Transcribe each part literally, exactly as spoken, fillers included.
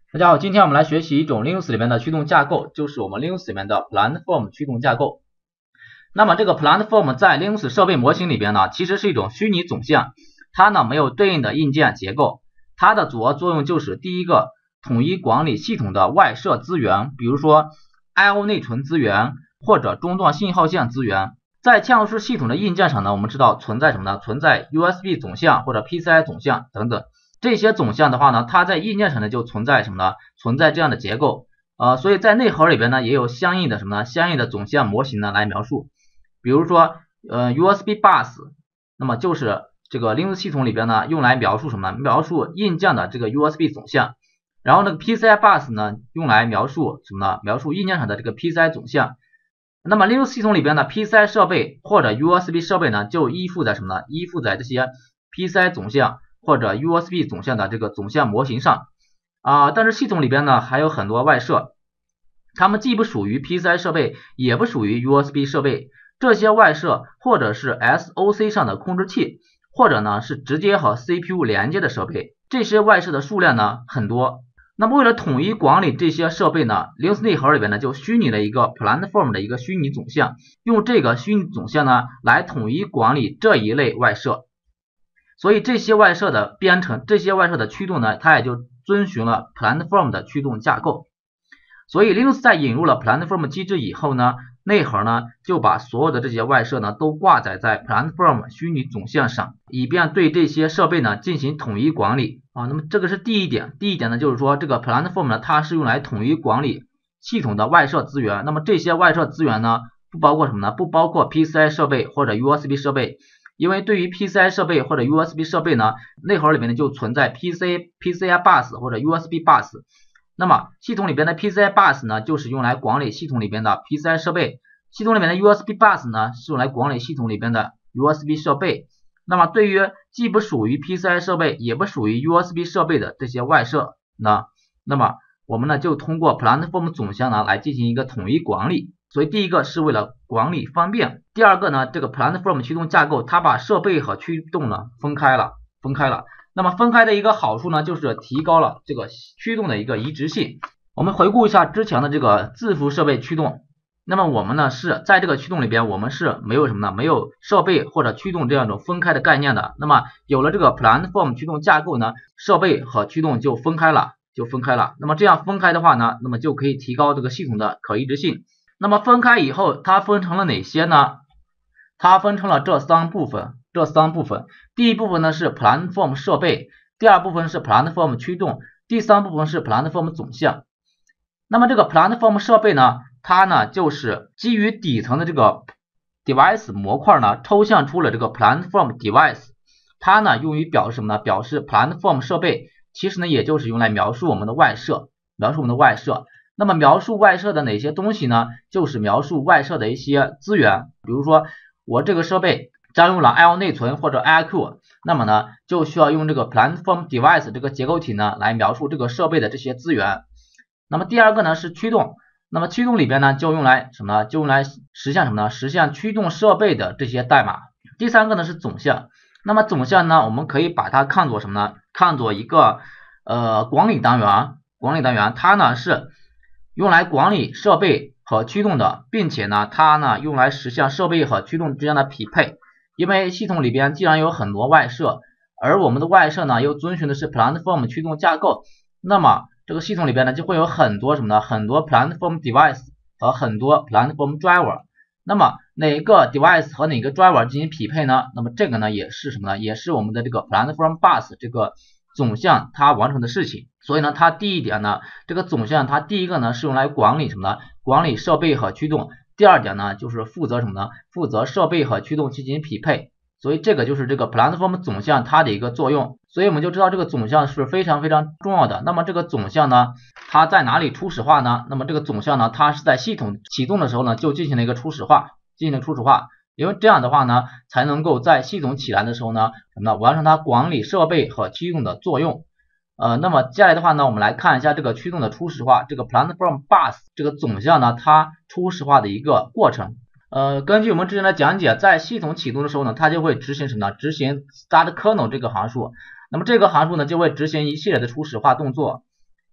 大家好，今天我们来学习一种 Linux 里面的驱动架构，就是我们 Linux 里面的 Platform 驱动架构。那么这个 Platform 在 Linux 设备模型里边呢，其实是一种虚拟总项，它呢没有对应的硬件结构，它的主要作用就是第一个，统一管理系统的外设资源，比如说 I O 内存资源或者中断信号线资源。在嵌入式系统的硬件上呢，我们知道存在什么呢？存在 U S B 总项或者 P C I 总项等等。这些总项的话呢，它在硬件上呢就存在什么呢？存在这样的结构，呃，所以在内核里边呢也有相应的什么呢？相应的总项模型呢来描述。比如说，呃 ，U S B bus， 那么就是这个 Linux 系统里边呢用来描述什么呢？描述硬件的这个 U S B 总项。然后那个 P C I bus 呢用来描述什么呢？描述硬件上的这个 P C I 总项。那么 Linux 系统里边的 P C I 设备或者 U S B 设备呢就依附在什么呢？依附在这些 P C I 总项或者 U S B 总项的这个总项模型上啊、呃，但是系统里边呢还有很多外设，它们既不属于 P C I 设备，也不属于 U S B 设备。这些外设或者是 S O C 上的控制器，或者呢是直接和 C P U 连接的设备。这些外设的数量呢很多。那么为了统一管理这些设备呢 ，Linux 内核里边呢就虚拟了一个 Platform 的一个虚拟总项，用这个虚拟总项呢来统一管理这一类外设。所以这些外设的编程，这些外设的驱动呢，它也就遵循了 Platform 的驱动架构。所以 Linux 在引入了 Platform 机制以后呢，内核呢就把所有的这些外设呢都挂载在 Platform 虚拟总项上，以便对这些设备呢进行统一管理啊。那么这个是第一点，第一点呢就是说这个 Platform 呢它是用来统一管理系统的外设资源。那么这些外设资源呢不包括什么呢？不包括 P C I 设备或者 U S B 设备。因为对于 P C I 设备或者 U S B 设备呢，内核里面呢就存在 P C P C I bus 或者 U S B bus。那么系统里边的 P C I bus 呢，就是用来管理系统里边的 P C I 设备；系统里面的 U S B bus 呢，是用来管理系统里边的 U S B 设备。那么对于既不属于 P C I 设备，也不属于 U S B 设备的这些外设呢，那么我们呢就通过 Platform 总项呢来进行一个统一管理。所以第一个是为了管理方便，第二个呢，这个 Platform 驱动架构它把设备和驱动呢分开了，分开了。那么分开的一个好处呢，就是提高了这个驱动的一个一致性。我们回顾一下之前的这个字符设备驱动，那么我们呢是在这个驱动里边，我们是没有什么呢？没有设备或者驱动这样一种分开的概念的。那么有了这个 Platform 驱动架构呢，设备和驱动就分开了，就分开了。那么这样分开的话呢，那么就可以提高这个系统的可一致性。那么分开以后，它分成了哪些呢？它分成了这三部分，这三部分。第一部分呢是 Platform 设备，第二部分是 Platform 驱动，第三部分是 Platform 总项。那么这个 Platform 设备呢，它呢就是基于底层的这个 device 模块呢，抽象出了这个 Platform device， 它呢用于表示什么呢？表示 Platform 设备，其实呢也就是用来描述我们的外设，描述我们的外设。那么描述外设的哪些东西呢？就是描述外设的一些资源，比如说我这个设备占用了 I O 内存或者 I Q， 那么呢就需要用这个 Platform device 这个结构体呢来描述这个设备的这些资源。那么第二个呢是驱动，那么驱动里边呢就用来什么呢？就用来实现什么呢？实现驱动设备的这些代码。第三个呢是总项，那么总项呢我们可以把它看作什么呢？看作一个呃管理单元，管理单元它呢是用来管理设备和驱动的，并且呢，它呢用来实现设备和驱动之间的匹配。因为系统里边既然有很多外设，而我们的外设呢又遵循的是 Platform 驱动架构，那么这个系统里边呢就会有很多什么呢？很多 Platform device 和很多 Platform driver。那么哪个 device 和哪个 driver 进行匹配呢？那么这个呢也是什么呢？也是我们的这个 Platform bus 这个总项它完成的事情。所以呢，它第一点呢，这个总项它第一个呢是用来管理什么呢？管理设备和驱动。第二点呢，就是负责什么呢？负责设备和驱动进行匹配。所以这个就是这个 Platform 总项它的一个作用。所以我们就知道这个总项是非常非常重要的。那么这个总项呢，它在哪里初始化呢？那么这个总项呢，它是在系统启动的时候呢，就进行了一个初始化，进行了初始化。因为这样的话呢，才能够在系统起来的时候呢，什么呢？完成它管理设备和驱动的作用。呃，那么接下来的话呢，我们来看一下这个驱动的初始化，这个 Platform bus 这个总项呢，它初始化的一个过程。呃，根据我们之前的讲解，在系统启动的时候呢，它就会执行什么呢？执行 start kernel 这个函数。那么这个函数呢，就会执行一系列的初始化动作。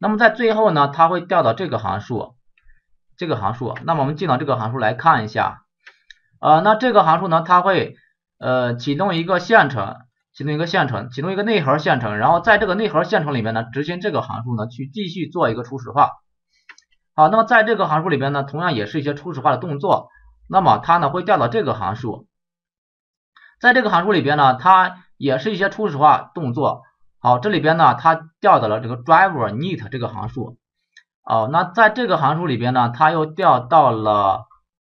那么在最后呢，它会调到这个函数，这个函数。那么我们进到这个函数来看一下，呃，那这个函数呢，它会呃启动一个线程，启动一个线程，启动一个内核线程，然后在这个内核线程里面呢，执行这个函数呢，去继续做一个初始化。好，那么在这个函数里边呢，同样也是一些初始化的动作，那么它呢会调到这个函数，在这个函数里边呢，它也是一些初始化动作。好，这里边呢，它调到了这个 driver init 这个函数。哦，那在这个函数里边呢，它又调到了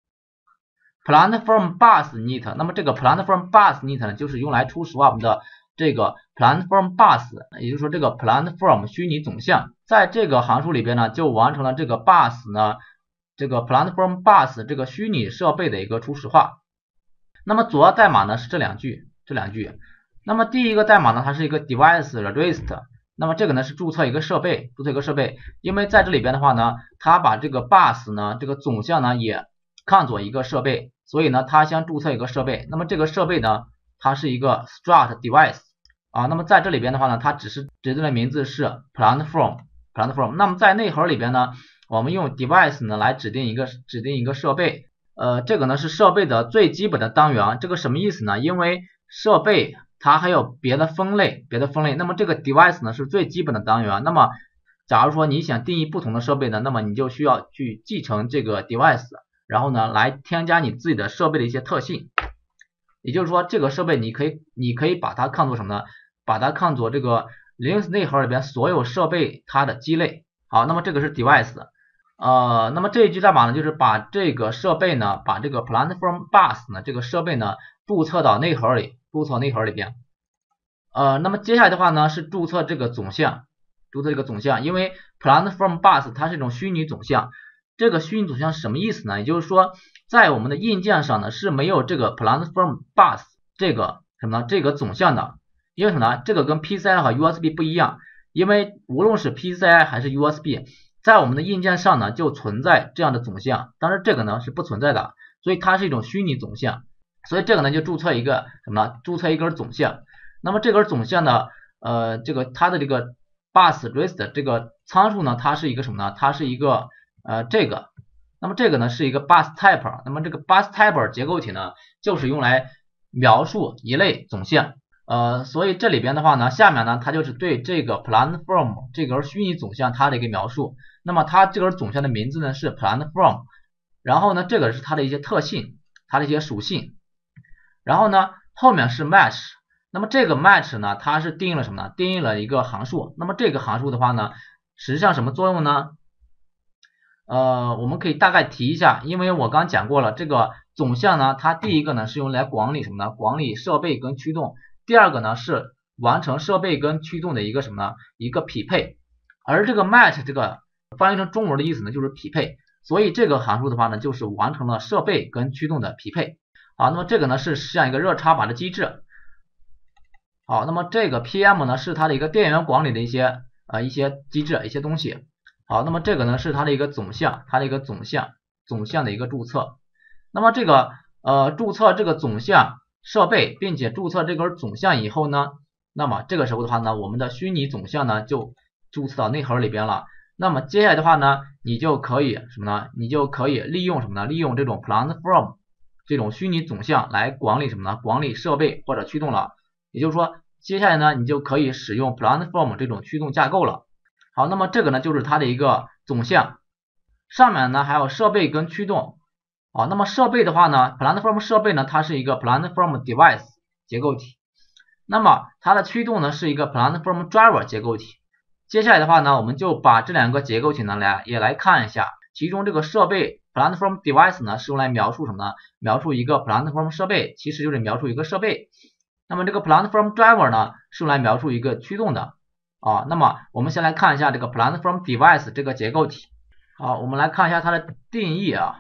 platform bus init。那么这个 platform bus init 呢，就是用来初始化我们的这个 platform bus， 也就是说这个 platform 虚拟总项，在这个函数里边呢，就完成了这个 bus 呢，这个 platform bus 这个虚拟设备的一个初始化。那么主要代码呢是这两句，这两句。那么第一个代码呢，它是一个 device register， 那么这个呢是注册一个设备，注册一个设备，因为在这里边的话呢，它把这个 bus 呢，这个总项呢也看作一个设备，所以呢它先注册一个设备。那么这个设备呢，它是一个 struct device 啊，那么在这里边的话呢，它只是指定的名字是 platform platform。那么在内核里边呢，我们用 device 呢来指定一个指定一个设备，呃，这个呢是设备的最基本的单元。这个什么意思呢？因为设备它还有别的分类，别的分类。那么这个 device 呢是最基本的单元。那么假如说你想定义不同的设备呢，那么你就需要去继承这个 device， 然后呢来添加你自己的设备的一些特性。也就是说，这个设备你可以你可以把它看作什么呢？把它看作这个 Linux 内核里边所有设备它的基类。好，那么这个是 device。呃，那么这一句代码呢，就是把这个设备呢，把这个 platform bus 呢这个设备呢注册到内核里。注册内核里边，呃，那么接下来的话呢是注册这个总项，注册这个总项，因为 platform bus 它是一种虚拟总项，这个虚拟总项是什么意思呢？也就是说，在我们的硬件上呢是没有这个 platform bus 这个什么呢？这个总项的，因为什么呢？这个跟 P C I 和 U S B 不一样，因为无论是 P C I 还是 U S B， 在我们的硬件上呢就存在这样的总项，但是这个呢是不存在的，所以它是一种虚拟总项。所以这个呢就注册一个什么呢？注册一根总项。那么这根总项呢，呃，这个它的这个 bus register 这个参数呢，它是一个什么呢？它是一个呃这个。那么这个呢是一个 bus type。那么这个 bus type 结构体呢，就是用来描述一类总项。呃，所以这里边的话呢，下面呢它就是对这个 platform 这根虚拟总项它的一个描述。那么它这根总项的名字呢是 platform， 然后呢这个是它的一些特性，它的一些属性。然后呢，后面是 match， 那么这个 match 呢，它是定义了什么呢？定义了一个函数。那么这个函数的话呢，实际上什么作用呢？呃，我们可以大概提一下，因为我刚讲过了，这个总项呢，它第一个呢是用来管理什么呢？管理设备跟驱动。第二个呢是完成设备跟驱动的一个什么呢？一个匹配。而这个 match 这个翻译成中文的意思呢，就是匹配。所以这个函数的话呢，就是完成了设备跟驱动的匹配。好，那么这个呢是实现一个热插拔的机制。好，那么这个 P M 呢是它的一个电源管理的一些呃一些机制，一些东西。好，那么这个呢是它的一个总项，它的一个总项，总项的一个注册。那么这个呃注册这个总项设备，并且注册这根总项以后呢，那么这个时候的话呢，我们的虚拟总项呢就注册到内核里边了。那么接下来的话呢，你就可以什么呢？你就可以利用什么呢？利用这种 platform这种虚拟总项来管理什么呢？管理设备或者驱动了。也就是说，接下来呢，你就可以使用 platform 这种驱动架构了。好，那么这个呢就是它的一个总项。上面呢还有设备跟驱动。好，那么设备的话呢 ，platform 设备呢它是一个 platform device 结构体。那么它的驱动呢是一个 platform driver 结构体。接下来的话呢，我们就把这两个结构体呢来也来看一下，其中这个设备 platform device 呢是用来描述什么呢？描述一个 platform 设备，其实就是描述一个设备。那么这个 platform driver 呢是用来描述一个驱动的啊。那么我们先来看一下这个 platform device 这个结构体。好，我们来看一下它的定义啊。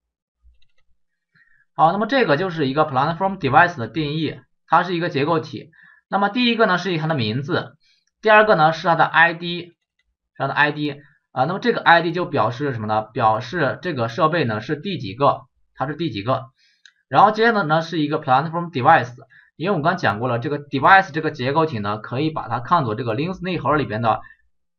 好，那么这个就是一个 platform device 的定义，它是一个结构体。那么第一个呢是它的名字，第二个呢是它的 I D， 是它的 I D 啊。那么这个 I D 就表示什么呢？表示这个设备呢是第几个，它是第几个。然后接着呢是一个 platform device， 因为我刚讲过了，这个 device 这个结构体呢可以把它看作这个 Linux 内核里边的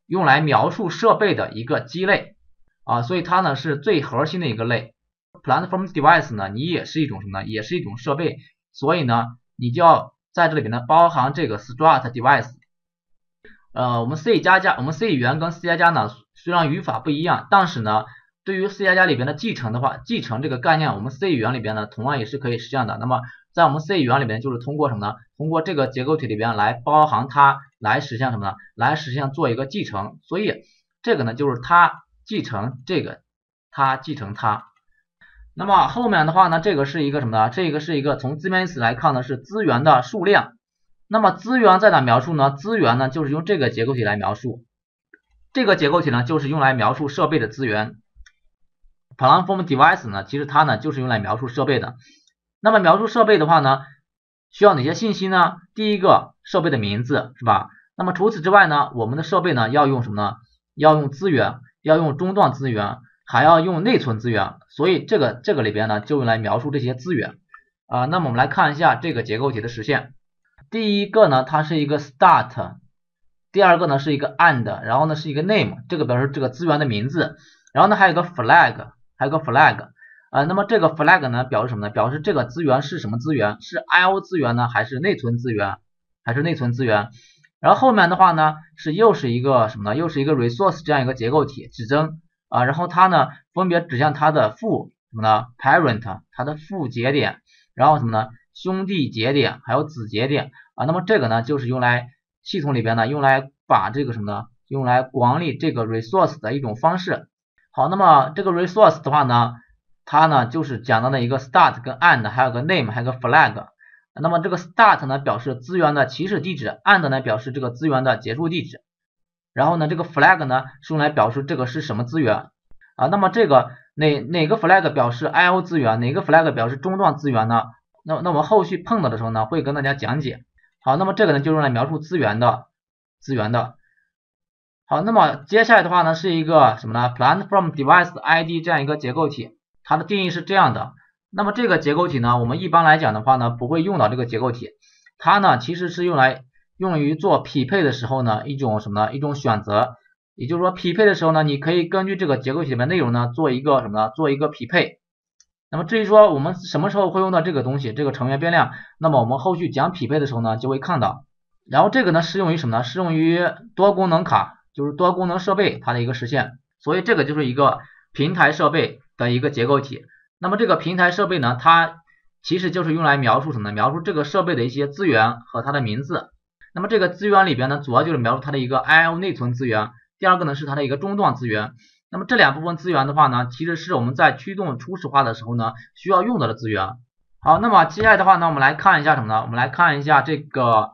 用来描述设备的一个基类啊，所以它呢是最核心的一个类。Platform device 呢，你也是一种什么呢？也是一种设备，所以呢，你就要在这里边呢包含这个 struct device。呃，我们 C 加加，我们 C 语言跟 C 加加呢，虽然语法不一样，但是呢，对于 C 加加里边的继承的话，继承这个概念，我们 C 语言里边呢，同样也是可以实现的。那么在我们 C 语言里边，就是通过什么呢？通过这个结构体里边来包含它，来实现什么呢？来实现做一个继承。所以这个呢，就是它继承这个，它继承它。那么后面的话呢，这个是一个什么呢？这个是一个从字面意思来看呢，是资源的数量。那么资源在哪描述呢？资源呢就是用这个结构体来描述，这个结构体呢就是用来描述设备的资源。Platform device 呢，其实它呢就是用来描述设备的。那么描述设备的话呢，需要哪些信息呢？第一个，设备的名字是吧？那么除此之外呢，我们的设备呢要用什么呢？要用资源，要用中断资源，还要用内存资源。所以这个这个里边呢就用来描述这些资源啊、呃。那么我们来看一下这个结构体的实现。第一个呢，它是一个 start， 第二个呢是一个 and， 然后呢是一个 name， 这个表示这个资源的名字，然后呢还有一个 flag， 还有个 flag， 啊、呃，那么这个 flag 呢表示什么呢？表示这个资源是什么资源？是 I O 资源呢，还是内存资源？还是内存资源？然后后面的话呢是又是一个什么呢？又是一个 resource 这样一个结构体指征啊、呃，然后它呢分别指向它的父什么呢 ？parent， 它的父节点，然后什么呢？兄弟节点，还有子节点啊，那么这个呢，就是用来系统里边呢，用来把这个什么呢，用来管理这个 resource 的一种方式。好，那么这个 resource 的话呢，它呢就是简单的一个 start 跟 and， 还有个 name， 还有个 flag。那么这个 start 呢表示资源的起始地址 ，and 呢表示这个资源的结束地址，然后呢这个 flag 呢是用来表示这个是什么资源啊。那么这个哪哪个 flag 表示 I O 资源，哪个 flag 表示中断资源呢？那那我们后续碰到的时候呢，会跟大家讲解。好，那么这个呢就用来描述资源的资源的。好，那么接下来的话呢是一个什么呢 ？Platform device I D 这样一个结构体，它的定义是这样的。那么这个结构体呢，我们一般来讲的话呢，不会用到这个结构体，它呢其实是用来用于做匹配的时候呢一种什么呢？一种选择。也就是说匹配的时候呢，你可以根据这个结构体里面内容呢做一个什么呢？做一个匹配。那么至于说我们什么时候会用到这个东西，这个成员变量，那么我们后续讲匹配的时候呢就会看到。然后这个呢适用于什么呢？适用于多功能卡，就是多功能设备它的一个实现。所以这个就是一个平台设备的一个结构体。那么这个平台设备呢，它其实就是用来描述什么呢？描述这个设备的一些资源和它的名字。那么这个资源里边呢，主要就是描述它的一个 I O 内存资源，第二个呢是它的一个中断资源。那么这两部分资源的话呢，其实是我们在驱动初始化的时候呢需要用到的资源。好，那么接下来的话呢，我们来看一下什么呢？我们来看一下这个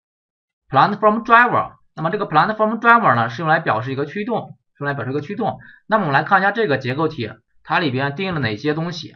Platform driver。那么这个 Platform driver 呢是用来表示一个驱动，是用来表示一个驱动。那么我们来看一下这个结构体，它里边定义了哪些东西？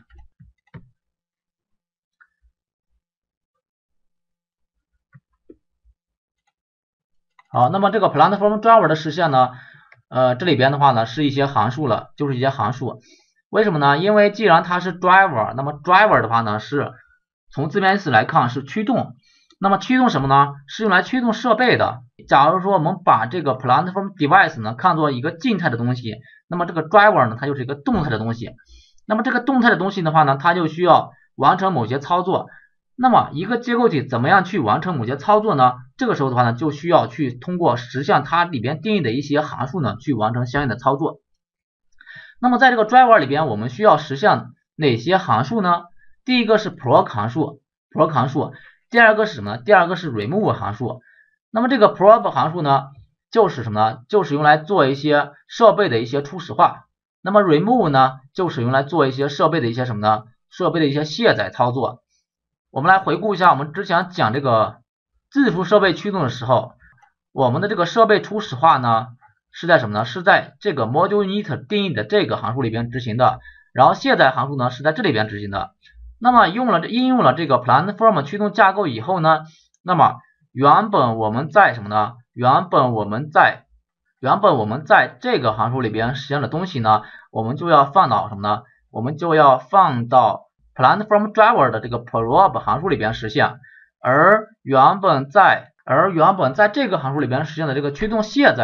好，那么这个 Platform driver 的实现呢？呃，这里边的话呢是一些函数了，就是一些函数。为什么呢？因为既然它是 driver， 那么 driver 的话呢是从字面意思来看是驱动。那么驱动什么呢？是用来驱动设备的。假如说我们把这个 platform device 呢看作一个静态的东西，那么这个 driver 呢它就是一个动态的东西。那么这个动态的东西的话呢，它就需要完成某些操作。那么一个结构体怎么样去完成某些操作呢？这个时候的话呢，就需要去通过实现它里边定义的一些函数呢，去完成相应的操作。那么在这个 driver 里边，我们需要实现哪些函数呢？第一个是 proc 函数 ，proc 函数；第二个是什么呢？第二个是 remove 函数。那么这个 proc 函数呢，就是什么呢？就是用来做一些设备的一些初始化。那么 remove 呢，就是用来做一些设备的一些什么呢？设备的一些卸载操作。我们来回顾一下我们之前讲这个自主设备驱动的时候，我们的这个设备初始化呢是在什么呢？是在这个 module init 定义的这个函数里边执行的，然后卸载函数呢是在这里边执行的。那么用了应用了这个 platform 驱动架构以后呢，那么原本我们在什么呢？原本我们在原本我们在这个函数里边实现的东西呢，我们就要放到什么呢？我们就要放到Platform driver 的这个 prob 函数里边实现，而原本在而原本在这个函数里边实现的这个驱动卸载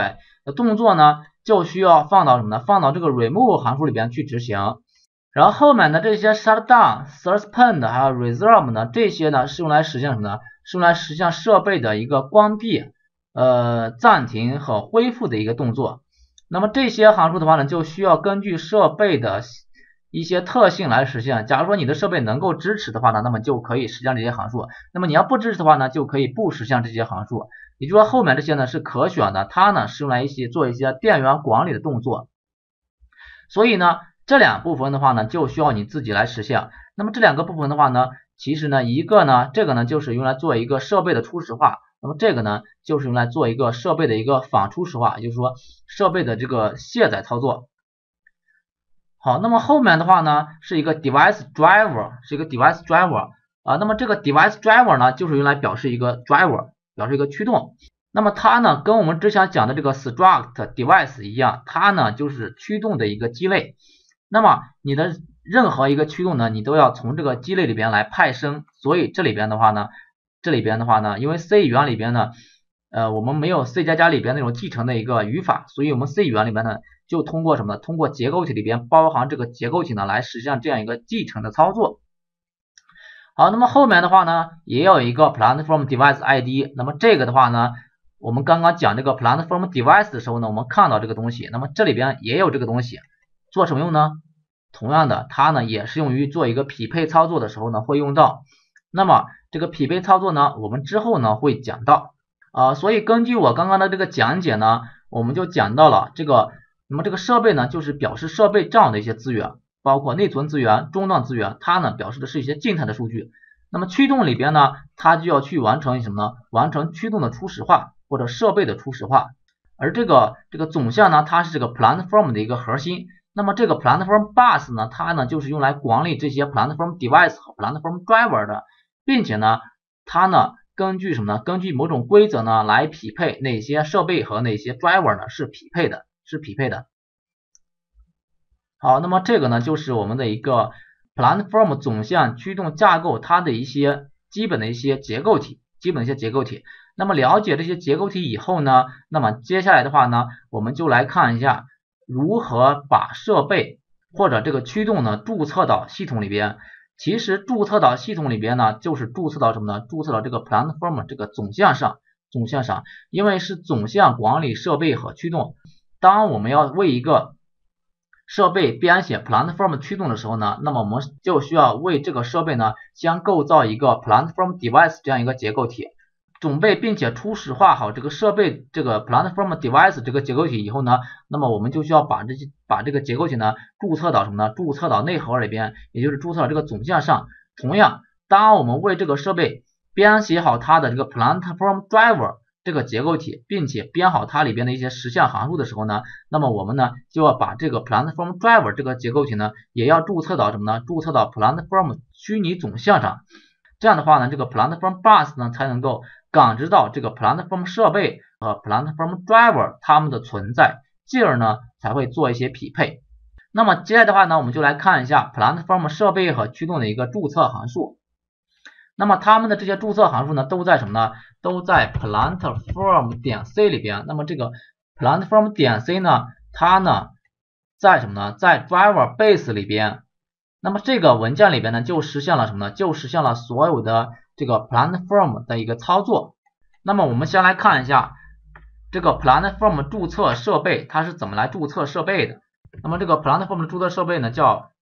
的动作呢，就需要放到什么呢？放到这个 remove 函数里边去执行。然后后面的这些 shutdown、suspend 还有 resume 呢，这些呢是用来实现什么呢？是用来实现设备的一个关闭、呃暂停和恢复的一个动作。那么这些函数的话呢，就需要根据设备的一些特性来实现。假如说你的设备能够支持的话呢，那么就可以实现这些函数。那么你要不支持的话呢，就可以不实现这些函数。也就是说后面这些呢是可选的，它呢是用来一些做一些电源管理的动作。所以呢这两部分的话呢就需要你自己来实现。那么这两个部分的话呢，其实呢一个呢这个呢就是用来做一个设备的初始化，那么这个呢就是用来做一个设备的一个反初始化，也就是说设备的这个卸载操作。好，那么后面的话呢是一个 device driver， 是一个 device driver 啊，那么这个 device driver 呢就是用来表示一个 driver， 表示一个驱动。那么它呢跟我们之前讲的这个 struct device 一样，它呢就是驱动的一个基类。那么你的任何一个驱动呢，你都要从这个基类里边来派生，所以这里边的话呢，这里边的话呢，因为 C 语言里边呢，呃，我们没有 C 加加里边那种继承的一个语法，所以我们 C 语言里边呢，就通过什么呢？通过结构体里边包含这个结构体呢，来实现这样一个继承的操作。好，那么后面的话呢，也有一个 platform device I D， 那么这个的话呢，我们刚刚讲这个 platform device 的时候呢，我们看到这个东西，那么这里边也有这个东西，做什么用呢？同样的，它呢也是用于做一个匹配操作的时候呢会用到。那么这个匹配操作呢，我们之后呢会讲到啊、呃，所以根据我刚刚的这个讲解呢，我们就讲到了这个，那么这个设备呢就是表示设备账的一些资源，包括内存资源、终端资源，它呢表示的是一些静态的数据。那么驱动里边呢，它就要去完成什么呢？完成驱动的初始化或者设备的初始化。而这个这个总项呢，它是这个 platform 的一个核心。那么这个 platform bus 呢，它呢就是用来管理这些 platform device 和 platform driver 的，并且呢，它呢根据什么呢？根据某种规则呢来匹配哪些设备和哪些 driver 呢是匹配的，是匹配的。好，那么这个呢就是我们的一个 platform 总项驱动架构它的一些基本的一些结构体，基本的一些结构体。那么了解这些结构体以后呢，那么接下来的话呢，我们就来看一下如何把设备或者这个驱动呢注册到系统里边。其实注册到系统里边呢，就是注册到什么呢？注册到这个 platform 这个总项上，总项上，因为是总项管理设备和驱动。当我们要为一个设备编写 platform 驱动的时候呢，那么我们就需要为这个设备呢先构造一个 platform device 这样一个结构体。准备并且初始化好这个设备这个 platform device 这个结构体以后呢，那么我们就需要把这些把这个结构体呢注册到什么呢？注册到内核里边，也就是注册到这个总项上。同样，当我们为这个设备编写好它的这个 platform driver 这个结构体，并且编好它里边的一些实现函数的时候呢，那么我们呢就要把这个 platform driver 这个结构体呢也要注册到什么呢？注册到 platform 虚拟总项上。这样的话呢，这个 platform bus 呢才能够感知到这个 platform 设备和 platform driver 它们的存在，进而呢才会做一些匹配。那么接下来的话呢，我们就来看一下 platform 设备和驱动的一个注册函数。那么它们的这些注册函数呢，都在什么呢？都在 platform 点 c 里边。那么这个 platform 点 c 呢，它呢在什么呢？在 driver base 里边。那么这个文件里边呢，就实现了什么呢？就实现了所有的这个 platform 的一个操作。那么我们先来看一下这个 platform 注册设备它是怎么来注册设备的。那么这个 platform 的注册设备呢叫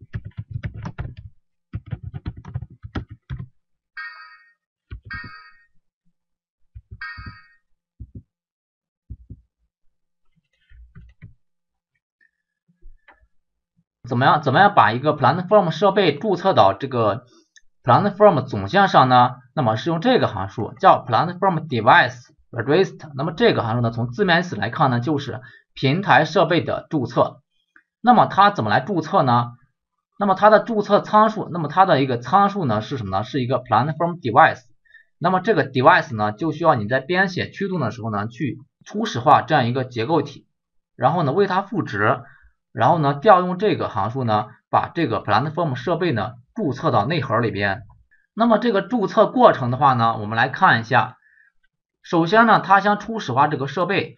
怎么样怎么样把一个 platform 设备注册到这个 platform 总项上呢？那么是用这个函数叫 platform device register。那么这个函数呢，从字面意思来看呢，就是平台设备的注册。那么它怎么来注册呢？那么它的注册参数，那么它的一个参数呢是什么呢？是一个 platform device。那么这个 device 呢，就需要你在编写驱动的时候呢，去初始化这样一个结构体，然后呢为它赋值。然后呢，调用这个函数呢，把这个 platform 设备呢注册到内核里边。那么这个注册过程的话呢，我们来看一下。首先呢，它先初始化这个设备，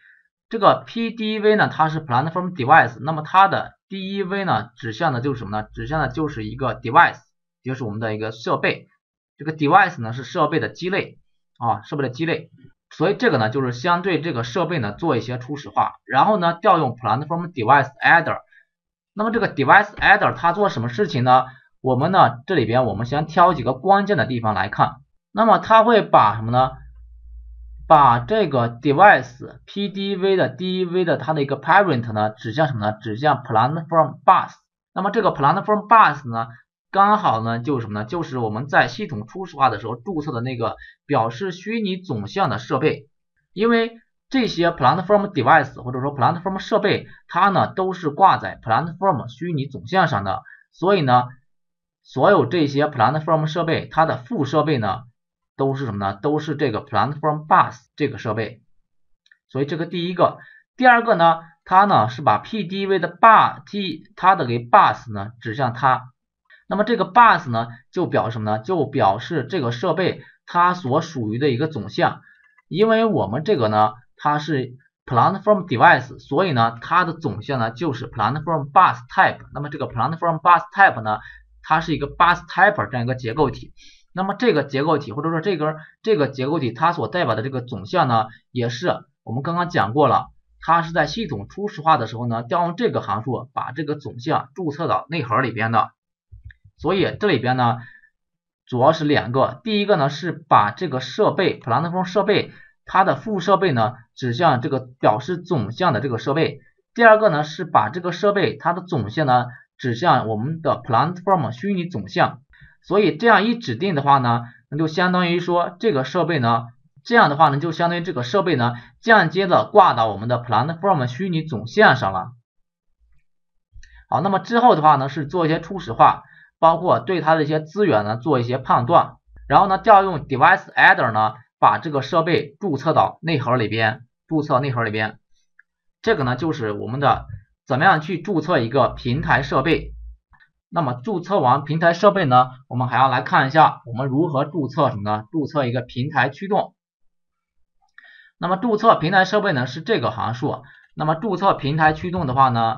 这个 P D E V 呢，它是 Platform Device， 那么它的 D E V 呢，指向的就是什么呢？指向的就是一个 device， 就是我们的一个设备。这个 device 呢是设备的基类啊，设备的基类。所以这个呢就是相对这个设备呢做一些初始化，然后呢调用 Platform Device Adder。那么这个 Device Adder 它做什么事情呢？我们呢这里边我们先挑几个关键的地方来看。那么它会把什么呢？把这个 device P D E V 的 D E V 的它的一个 parent 呢指向什么呢？指向 Platform Bus。那么这个 Platform Bus 呢，刚好呢就是什么呢？就是我们在系统初始化的时候注册的那个表示虚拟总项的设备。因为这些 Platform Device 或者说 Platform 设备，它呢都是挂在 Platform 虚拟总项上的，所以呢，所有这些 Platform 设备它的副设备呢，都是什么呢？都是这个 Platform Bus 这个设备。所以这个第一个。第二个呢，它呢是把 P D E V 的 bus T 它的给 bus 呢指向它。那么这个 bus 呢就表示什么呢？就表示这个设备它所属于的一个总项。因为我们这个呢它是 Platform Device， 所以呢它的总项呢就是 Platform Bus Type。那么这个 Platform Bus Type 呢，它是一个 Bus Type 这样一个结构体。那么这个结构体或者说这个这个结构体它所代表的这个总项呢，也是我们刚刚讲过了，它是在系统初始化的时候呢，调用这个函数把这个总项注册到内核里边的。所以这里边呢主要是两个，第一个呢是把这个设备 Platform 设备它的副设备呢指向这个表示总项的这个设备，第二个呢是把这个设备它的总项呢指向我们的 Platform 虚拟总项。所以这样一指定的话呢，那就相当于说这个设备呢，这样的话呢就相当于这个设备呢间接的挂到我们的 Platform 虚拟总项上了。好，那么之后的话呢是做一些初始化，包括对它的一些资源呢做一些判断，然后呢调用 Device Adder 呢把这个设备注册到内核里边，注册内核里边。这个呢就是我们的怎么样去注册一个平台设备。那么注册完平台设备呢，我们还要来看一下我们如何注册什么呢？注册一个平台驱动。那么注册平台设备呢是这个函数。那么注册平台驱动的话呢，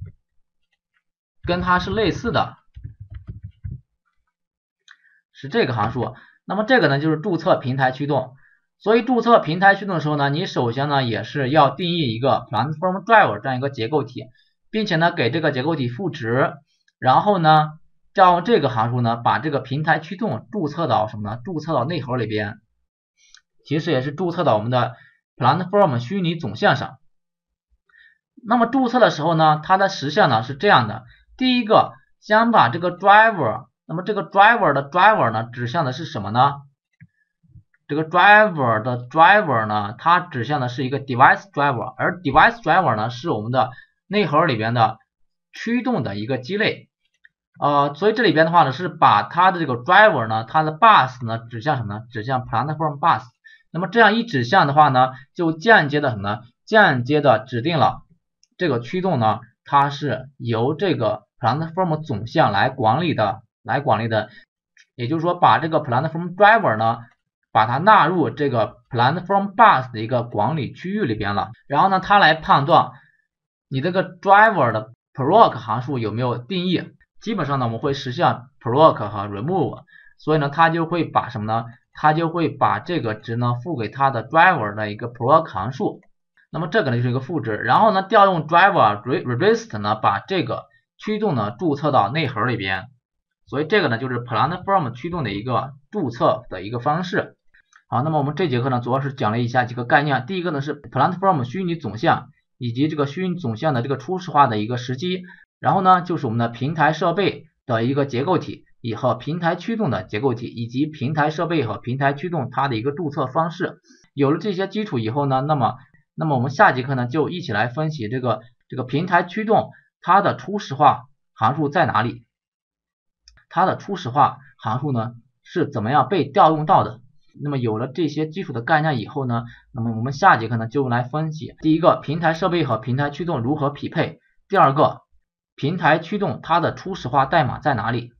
跟它是类似的，是这个函数。那么这个呢就是注册平台驱动。所以注册平台驱动的时候呢，你首先呢也是要定义一个 Platform Driver 这样一个结构体，并且呢给这个结构体赋值。然后呢，调用这个函数呢，把这个平台驱动注册到什么呢？注册到内核里边，其实也是注册到我们的 Platform 虚拟总项上。那么注册的时候呢，它的实项呢是这样的：第一个，先把这个 driver， 那么这个 driver 的 driver 呢指向的是什么呢？这个 driver 的 driver 呢，它指向的是一个 device driver， 而 device driver 呢是我们的内核里边的驱动的一个基类。呃，所以这里边的话呢，是把它的这个 driver 呢，它的 bus 呢指向什么呢？指向 Platform Bus。那么这样一指向的话呢，就间接的什么呢？间接的指定了这个驱动呢，它是由这个 Platform 总项来管理的，来管理的。也就是说，把这个 Platform Driver 呢，把它纳入这个 Platform Bus 的一个管理区域里边了。然后呢，它来判断你这个 driver 的 proc 函数有没有定义。基本上呢我们会实现 proc 和 remove， 所以呢它就会把什么呢？它就会把这个值呢赋给它的 driver 的一个 proc 函数。那么这个呢就是一个赋值，然后呢调用 driver regist 呢把这个驱动呢注册到内核里边。所以这个呢就是 Platform 驱动的一个注册的一个方式。好，那么我们这节课呢主要是讲了以下几个概念。第一个呢是 Platform 虚拟总项以及这个虚拟总项的这个初始化的一个时机。然后呢就是我们的平台设备的一个结构体，以和平台驱动的结构体，以及平台设备和平台驱动它的一个注册方式。有了这些基础以后呢，那么那么我们下节课呢就一起来分析这个这个平台驱动它的初始化函数在哪里，它的初始化函数呢是怎么样被调用到的。那么有了这些基础的概念以后呢，那么我们下节课呢就来分析第一个平台设备和平台驱动如何匹配，第二个平台驱动它的初始化代码在哪里。